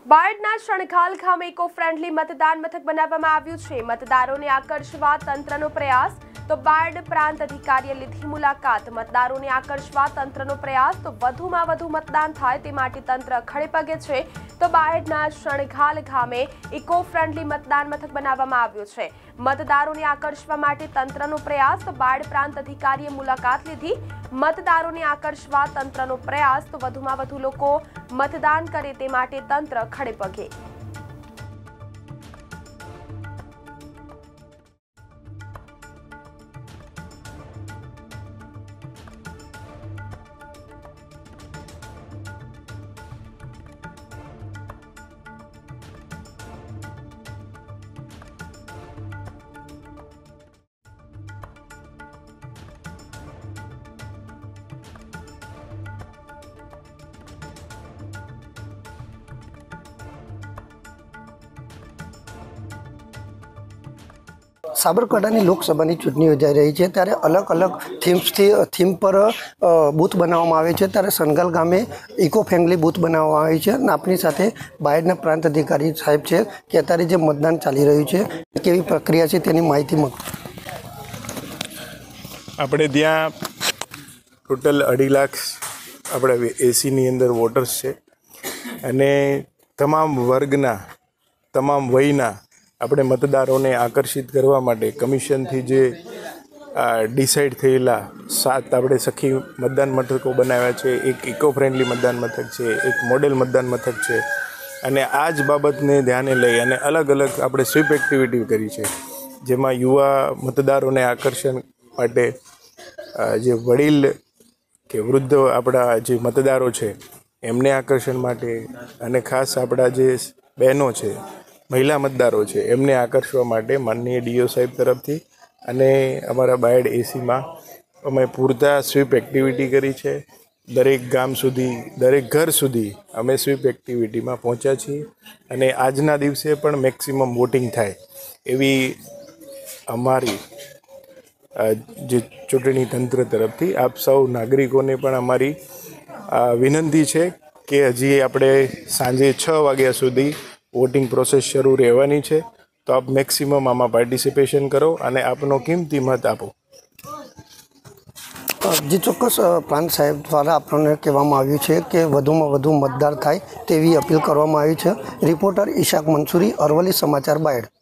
બાયડના શણગાલ ગામે eco friendly મતદાન મથક બનાવવામાં આવ્યું છે। મતદારોને આકર્ષવા તંત્રનો પ્રયાસ। તો બાયડ પ્રાંત અધિકારીએ લીધી મુલાકાત। મતદારોને આકર્ષવા તંત્રનો પ્રયાસ। તો વધુમાં વધુ મતદાન થાય તે માટે તંત્ર ખડે પગે છે। તો બાયડના શણગાલ ગામે ઇકો ફ્રેન્ડલી મતદાન મથક બનાવવામાં આવ્યું છે। મતદારોને આકર્ષવા માટે તંત્રનો પ્રયાસ। તો બાયડ પ્રાંત અધિકારીએ મુલાકાત લીધી। મતદારોને આકર્ષવા તંત્રનો પ્રયાસ। તો વધુમાં વધુ લોકો મતદાન કરે તે માટે તંત્ર ખડે પગે। સાબરકાંઠાની લોકસભાની ચૂંટણી યોજાઈ રહી છે ત્યારે અલગ અલગ થીમ પર બૂથ બનાવવામાં આવે છે। ત્યારે શણગાલ ગામે ઇકો ફ્રેન્ડલી બૂથ બનાવવામાં આવી છે અને આપણી સાથે બાયડના પ્રાંત અધિકારી સાહેબ છે કે અત્યારે જે મતદાન ચાલી રહ્યું છે કેવી પ્રક્રિયા છે તેની માહિતી માંગો। આપણે ત્યાં ટોટલ 2.5 લાખ આપણે એસીની અંદર વોટર્સ છે અને તમામ વર્ગના તમામ વયના આપણે મતદારોને આકર્ષિત કરવા માટે કમિશનથી જે ડિસાઇડ થયેલા 7 આપણે સખી મતદાન મથકો બનાવ્યા છે। એક ઇકો ફ્રેન્ડલી મતદાન મથક છે, એક મોડેલ મતદાન મથક છે અને આ જ બાબતને ધ્યાને લઈ અને અલગ અલગ આપણે સ્વીપ એક્ટિવિટી કરી છે, જેમાં યુવા મતદારોને આકર્ષણ માટે જે વડીલ કે વૃદ્ધ આપણા જે મતદારો છે એમને આકર્ષણ માટે અને ખાસ આપણા જે બહેનો છે, મહિલા મતદારો છે એમને આકર્ષવા માટે માનનીય ડીઓ સાહેબ તરફથી અને અમારા બાયડ એસીમાં અમે પૂરતા સ્વીપ એક્ટિવિટી કરી છે। દરેક ગામ સુધી, દરેક ઘર સુધી અમે સ્વીપ એક્ટિવિટીમાં પહોંચ્યા છીએ અને આજના દિવસે પણ મેક્સિમમ વોટિંગ થાય એવી અમારી જે ચૂંટણી તંત્ર તરફથી આપ સૌ નાગરિકોને પણ અમારી વિનંતી છે કે હજી આપણે સાંજે 6 વાગ્યા સુધી વોટિંગ પ્રોસેસ શરૂ રહેવાની છે, તો આપ મેક્સિમમ આમાં પાર્ટિસિપેશન કરો અને આપનો કિંમતી મત આપો। જે ચોક્કસ પ્રાંત સાહેબ દ્વારા આપણને કહેવામાં આવ્યું છે કે વધુમાં વધુ મતદાર થાય તેવી અપીલ કરવામાં આવી છે। રિપોર્ટર ઈશાક મંસૂરી, અરવલ્લી સમાચાર, બાયડ।